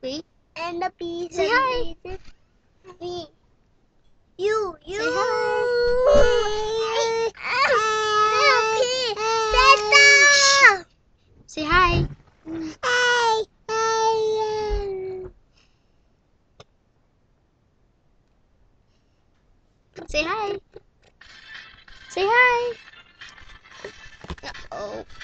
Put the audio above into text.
Wait. And the P. Say hi. Me. You. Say hi. Little P. Santa. Say hi. Hi. Say hi. Say hi. Uh-oh.